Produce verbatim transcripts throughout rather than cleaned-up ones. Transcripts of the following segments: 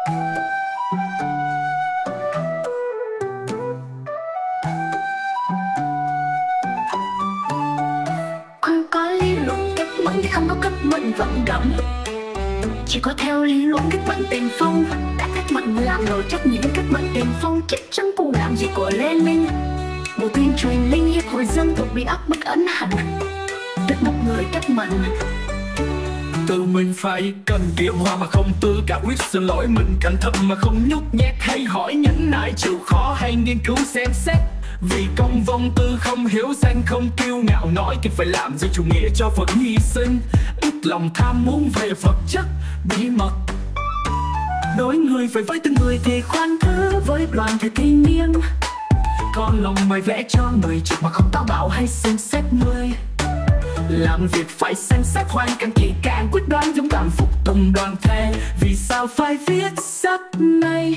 Không có lý luận cách mệnh thì không có cách mệnh vận động. Chỉ có theo lý luận cách mệnh tiền phong, đã cách mệnh làm rồi trách nhiệm cách mệnh tiền phong chắc chắn cùng làm gì của Lenin. Bộ tuyên truyền liên hiệp hội dân tộc bị áp bức ấn hành, được một người cách mệnh. Tự mình phải cần kiệm hoa mà không tư cả quyết xin lỗi mình cẩn thận mà không nhút nhát hay hỏi nhẫn nại chịu khó hay nghiên cứu xem xét. Vì công vong tư không hiếu danh không kiêu ngạo nói kịp phải làm gì chủ nghĩa cho Phật hy sinh. Ít lòng tham muốn về vật chất bí mật, đối người phải với từng người thì khoan thứ với đoàn thể thiên niên. Con lòng mày vẽ cho người trực mà không táo bạo hay xem xét người. Làm việc phải xem xét hoàn cảnh kỹ càng quyết đoán dũng cảm phục tùng đoàn thể. Vì sao phải viết sách này?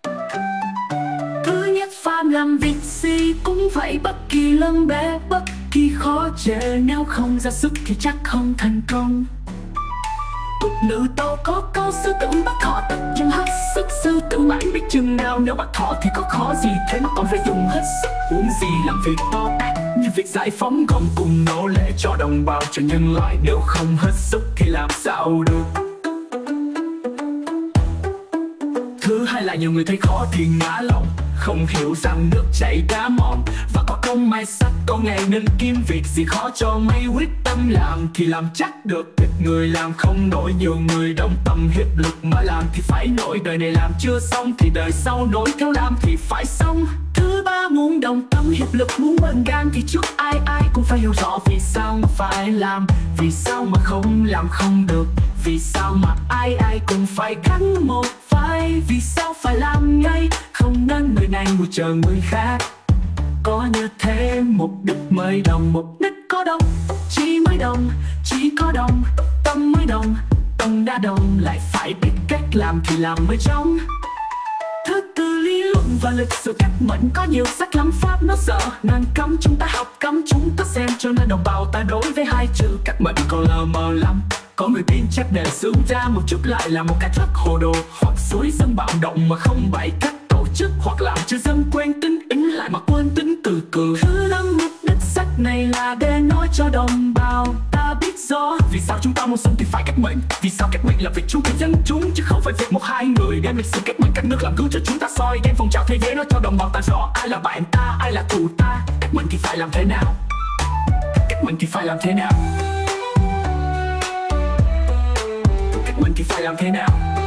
Thứ nhất phàm làm việc gì cũng vậy, bất kỳ lớn bé bất kỳ khó chê, nếu không ra sức thì chắc không thành công. Tục nữ tâu có câu sư tử bắt họ tất chân hết sức, sư tử mãi biết chừng nào nếu bắt họ thì có khó gì thế mà còn phải dùng hết sức. Uống gì làm việc to tát như việc giải phóng gom cùng nô lệ cho đồng bào cho nhân loại, nếu không hết sức thì làm sao được. Thứ hai là nhiều người thấy khó thì ngã lòng, không hiểu rằng nước chảy đá mòn. Và có công mai sắt có ngày nên kiếm việc gì khó cho mấy quyết tâm làm thì làm chắc được. Ít người làm không nổi, nhiều người đồng tâm hiệp lực mà làm thì phải nổi. Đời này làm chưa xong thì đời sau nổi theo làm thì phải xong. Thứ ba muốn đồng tâm hiệp lực muốn bền gan thì trước ai ai cũng phải hiểu rõ vì sao mà phải làm, vì sao mà không làm không được, vì sao mà ai ai cũng phải gắn một vai, vì sao phải làm ngay không nên người này ngồi chờ người khác. Có như thế mục đích mới đồng, mục đích có đồng chỉ mới đồng, chỉ có đồng tâm mới đồng, tâm đã đồng lại phải biết cách làm thì làm mới trong. Thứ tư lý luận và lịch sử cách mệnh, có nhiều sách lắm pháp nó sợ nàng cấm chúng ta học, cấm chúng ta xem, cho nên đồng bào ta đối với hai chữ cách mệnh còn lờ mờ lắm. Có người tin chắc để xướng ra một chút lại là một cái rất hồ đồ, hoặc suối dân bạo động mà không bày cách tổ chức, hoặc làm cho dân quên tính ính lại mà quên tính từ từ. Thứ năm mục đích sách này là để nói cho đồng bào ta biết rõ vì sao chúng ta muốn sống thì phải cách mệnh, vì sao cách mệnh là việc chung của dân chúng chứ không phải việc một hai người. Đem lịch sử cách mệnh các nước làm gương cho chúng ta soi, đem phong trào thế giới nói cho đồng bào ta rõ ai là bạn ta, ai là thù ta. Cách mệnh thì phải làm thế nào? Cách mệnh thì phải làm thế nào? Cách mệnh thì phải làm thế nào?